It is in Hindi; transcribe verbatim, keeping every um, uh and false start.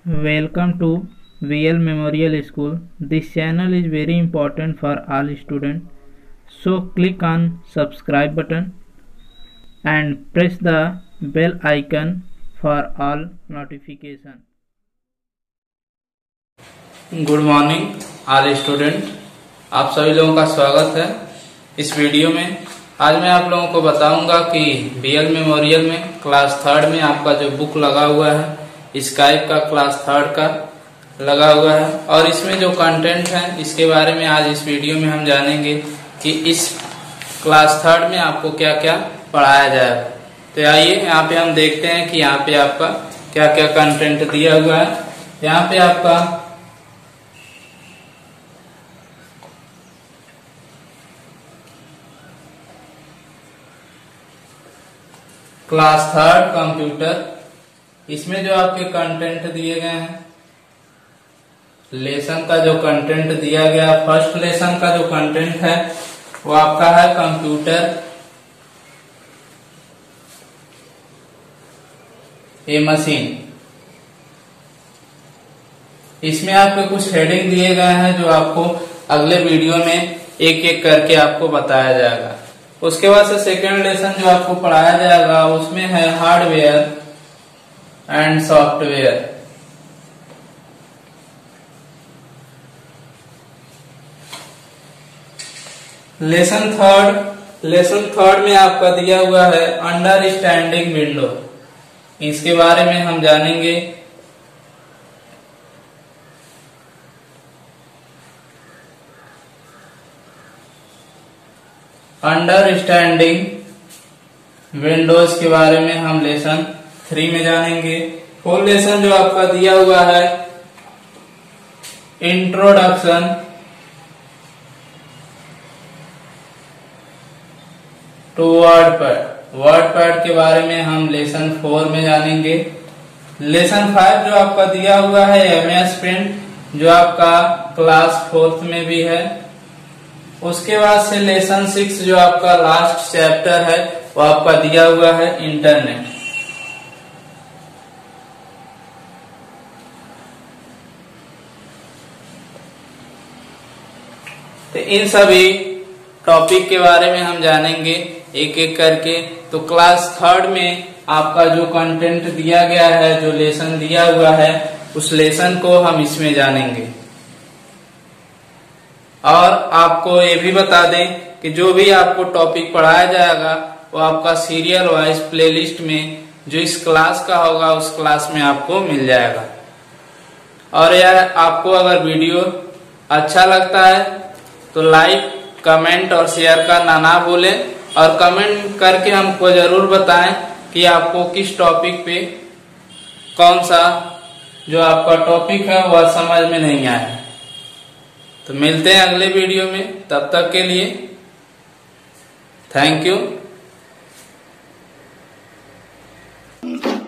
Welcome to V L Memorial School. This channel is very important for all students. So click on subscribe button and press the bell icon for all notification. Good morning all student, आप सभी लोगों का स्वागत है इस वीडियो में। आज मैं आप लोगों को बताऊंगा कि बीएल मेमोरियल में क्लास थर्ड में आपका जो बुक लगा हुआ है स्काइप का क्लास थर्ड का लगा हुआ है और इसमें जो कंटेंट है इसके बारे में आज इस वीडियो में हम जानेंगे कि इस क्लास थर्ड में आपको क्या क्या पढ़ाया जाएगा। तो आइए यहाँ पे हम देखते हैं कि यहाँ पे आपका क्या क्या कंटेंट दिया हुआ है। यहाँ पे आपका क्लास थर्ड कंप्यूटर, इसमें जो आपके कंटेंट दिए गए हैं, लेसन का जो कंटेंट दिया गया, फर्स्ट लेसन का जो कंटेंट है वो आपका है कंप्यूटर ए मशीन। इसमें आपके कुछ हेडिंग दिए गए हैं जो आपको अगले वीडियो में एक एक करके आपको बताया जाएगा। उसके बाद से सेकेंड लेसन जो आपको पढ़ाया जाएगा उसमें है hardware and software. Lesson third lesson third में आपका दिया हुआ है अंडरस्टैंडिंग विंडो। इसके बारे में हम जानेंगे। अंडरस्टैंडिंग विंडोज के बारे में हम लेसन थ्री में जानेंगे। फुल लेसन जो आपका दिया हुआ है introduction to WordPad WordPad के बारे में हम लेसन फोर में जानेंगे। लेसन फाइव जो आपका दिया हुआ है एमएस पेंट जो आपका क्लास फोर्थ में भी है। उसके बाद से लेसन सिक्स जो आपका लास्ट चैप्टर है वो आपका दिया हुआ है इंटरनेट। तो इन सभी टॉपिक के बारे में हम जानेंगे एक एक करके। तो क्लास थर्ड में आपका जो कंटेंट दिया गया है, जो लेसन दिया हुआ है, उस लेसन को हम इसमें जानेंगे। और आपको ये भी बता दें कि जो भी आपको टॉपिक पढ़ाया जाएगा वो आपका सीरियल वाइज प्लेलिस्ट में जो इस क्लास का होगा उस क्लास में आपको मिल जाएगा। और यार आपको अगर वीडियो अच्छा लगता है तो लाइक, कमेंट और शेयर करना ना भूलें और कमेंट करके हमको जरूर बताएं कि आपको किस टॉपिक पे कौन सा जो आपका टॉपिक है वह समझ में नहीं आया। तो मिलते हैं अगले वीडियो में, तब तक के लिए थैंक यू।